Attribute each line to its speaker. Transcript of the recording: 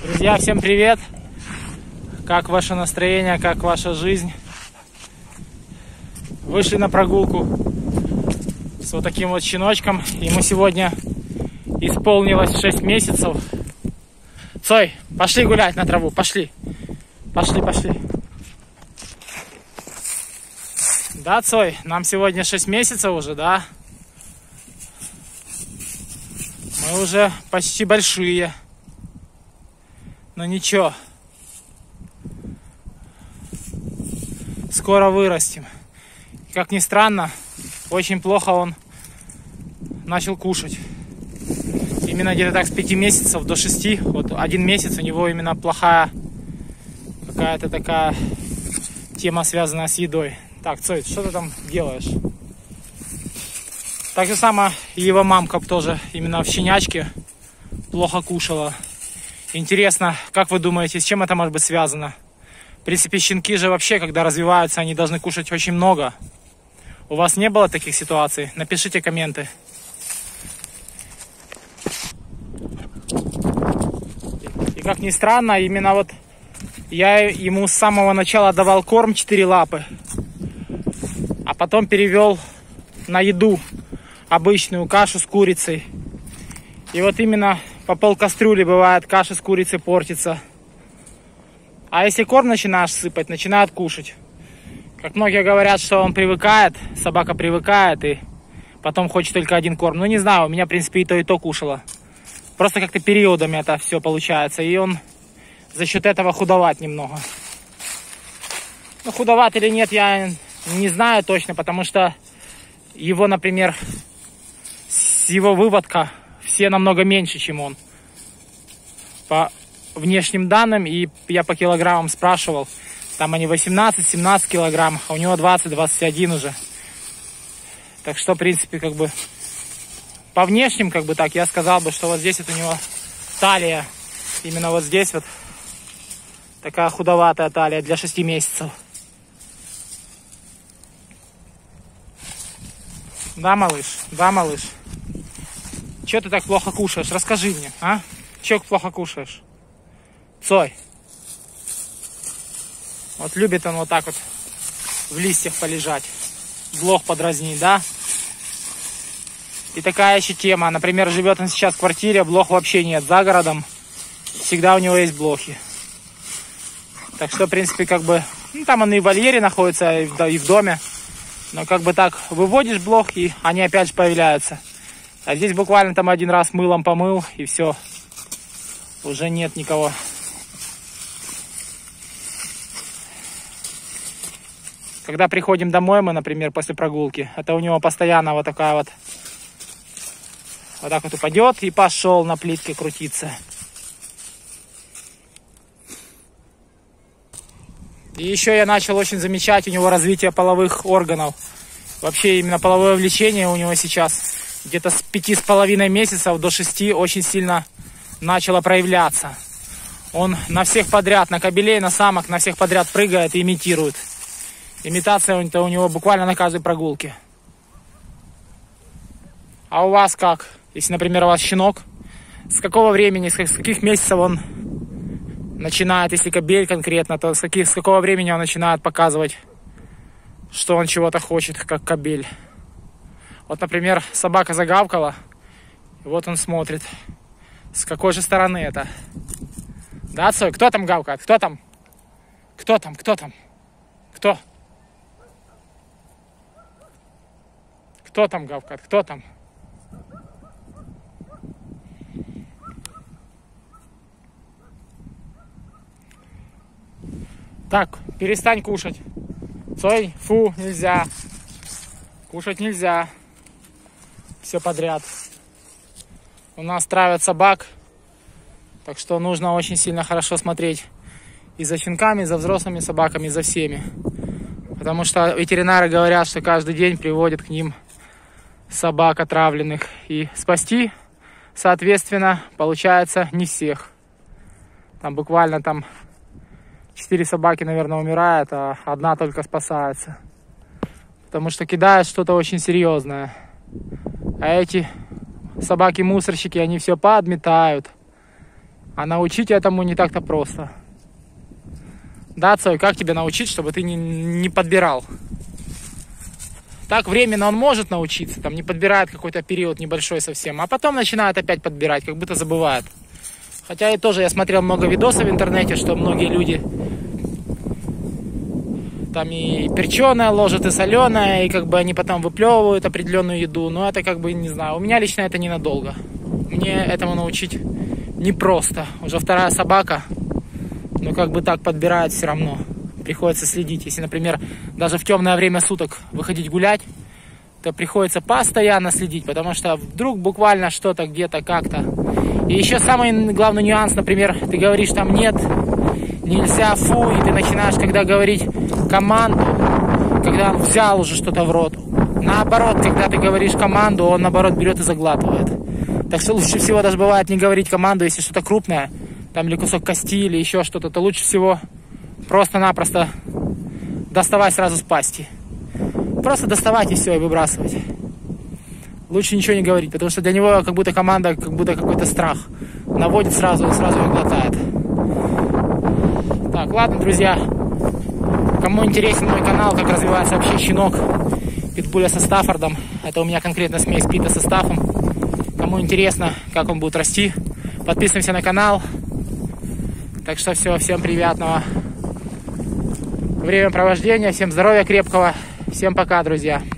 Speaker 1: Друзья, всем привет! Как ваше настроение, как ваша жизнь? Вышли на прогулку с вот таким вот щеночком. Ему сегодня исполнилось 6 месяцев. Цой, пошли гулять на траву, пошли. Пошли. Да, Цой, нам сегодня 6 месяцев уже, да? Мы уже почти большие. Но ничего. Скоро вырастем. Как ни странно, очень плохо он начал кушать. Именно где-то так с 5 месяцев до 6. Вот 1 месяц у него именно плохая какая-то такая тема, связанная с едой. Так, Цой, что ты там делаешь? Так же самое его мамка тоже именно в щенячке плохо кушала. Интересно, как вы думаете, с чем это может быть связано? В принципе, щенки же вообще, когда развиваются, они должны кушать очень много. У вас не было таких ситуаций? Напишите комменты. И как ни странно, именно вот я ему с самого начала давал корм 4 лапы, а потом перевел на еду обычную кашу с курицей. И вот именно по пол-кастрюли бывает каша с курицей портится. А если корм начинаешь сыпать, начинают кушать. Как многие говорят, что он привыкает, собака привыкает и потом хочет только один корм. Ну не знаю, у меня в принципе и то кушала. Просто как-то периодами это все получается. И он за счет этого худоват немного. Ну худоват или нет, я не знаю точно, потому что его, например, с его выводка все намного меньше, чем он. По внешним данным, и я по килограммам спрашивал, там они 18-17 килограмм, а у него 20-21 уже. Так что, в принципе, как бы по внешним, как бы так, я сказал бы, что вот здесь вот у него талия, именно вот здесь вот такая худоватая талия для 6 месяцев. Да, малыш? Да, малыш? Чего ты так плохо кушаешь? Расскажи мне, а? Чего плохо кушаешь? Цой. Вот любит он вот так вот в листьях полежать. Блох подразнить, да? И такая еще тема. Например, живет он сейчас в квартире, блох вообще нет. За городом всегда у него есть блохи. Так что, в принципе, как бы... Ну, там он и в вольере находится, и в доме. Но как бы так выводишь блох, и они опять же появляются. А здесь буквально там 1 раз мылом помыл, и все. Уже нет никого. Когда приходим домой мы, например, после прогулки, это у него постоянно вот такая вот... Вот так вот упадет и пошел на плитке крутиться. И еще я начал очень замечать у него развитие половых органов. Вообще именно половое влечение у него сейчас где-то с 5,5 месяцев до 6 очень сильно начало проявляться. Он на всех подряд, на кобелей, на самок, на всех подряд прыгает и имитирует. Имитация у него буквально на каждой прогулке. А у вас как? Если, например, у вас щенок, с какого времени, с каких месяцев он начинает, если кобель конкретно, то с какого времени он начинает показывать, что он чего-то хочет, как кобель? Вот, например, собака загавкала, и вот он смотрит, с какой же стороны это. Да, Цой, кто там гавкает? Кто там? Кто там? Кто там? Кто? Кто там гавкает? Кто там? Так, перестань кушать. Цой, фу, нельзя. Кушать нельзя. Все подряд. У нас травят собак. Так что нужно очень сильно хорошо смотреть и за щенками, и за взрослыми собаками, и за всеми. Потому что ветеринары говорят, что каждый день приводят к ним собак отравленных. И спасти, соответственно, получается не всех. Там буквально 4 собаки, наверное, умирают, а 1 только спасается. Потому что кидают что-то очень серьезное. А эти собаки-мусорщики, они все подметают. А научить этому не так-то просто. Да, Цой, как тебя научить, чтобы ты не подбирал? Так временно он может научиться, там не подбирает какой-то период небольшой совсем, а потом начинает опять подбирать, как будто забывает. Хотя и тоже я смотрел много видосов в интернете, что многие люди там и перченое ложат, и соленое, и как бы они потом выплевывают определенную еду, но это как бы, не знаю, у меня лично это ненадолго. Мне этому научить непросто. Уже вторая собака, но как бы так подбирает все равно. Приходится следить. Если, например, даже в темное время суток выходить гулять, то приходится постоянно следить, потому что вдруг буквально что-то где-то как-то. И еще самый главный нюанс, например, ты говоришь там нет, нельзя, фу, и ты начинаешь, когда говорить команду, когда он взял уже что-то в рот. Наоборот, когда ты говоришь команду, он наоборот берет и заглатывает. Так что лучше всего даже бывает не говорить команду, если что-то крупное, там или кусок кости, или еще что-то, то лучше всего просто-напросто доставать сразу с пасти. Просто доставать и все, и выбрасывать. Лучше ничего не говорить, потому что для него как будто команда, как будто какой-то страх. Наводит сразу, и сразу его глотает. Так, ладно, друзья. Кому интересен мой канал, как развивается вообще щенок питбуля со Стаффордом. Это у меня конкретно смесь пита со Стаффом. Кому интересно, как он будет расти, подписываемся на канал. Так что все, всем приятного времяпровождения, всем здоровья крепкого. Всем пока, друзья.